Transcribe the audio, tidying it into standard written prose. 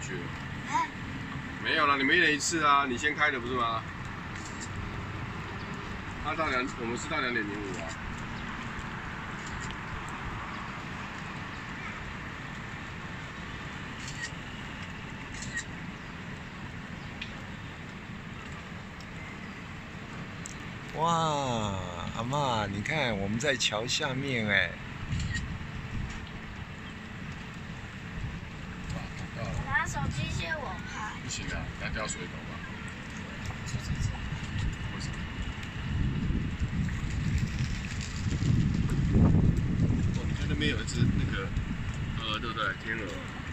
去了。没有啦，你们1人1次啊，你先开的不是吗？我们是到2.05啊。 哇，阿嬷，你看我们在桥下面哎。 拿手机借我拍。 不行啊，那掉水头吧。为什么？哦，你看那边有一只那个鹅，对不对？天鹅。